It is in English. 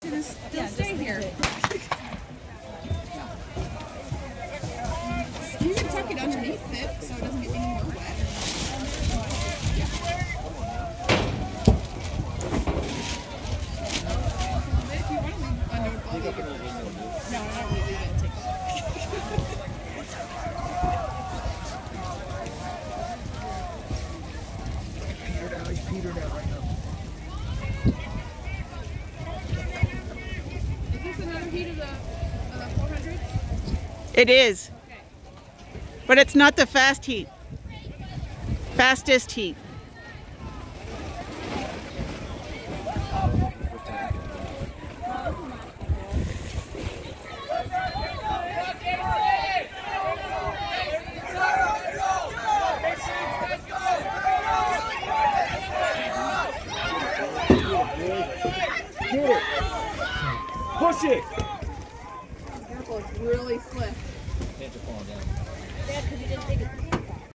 gonna still stay here. You can tuck it underneath it so it doesn't get any more wet. If you want to leave a note, I'll leave it. No, I don't really leave it. Take it. He's petered out right now. Is this another heat of the 400? It is. Okay. But it's not the fast heat. Fastest heat. Get it! Push it! Careful, it's really slick. Can't you fall down? Yeah, because you didn't take it.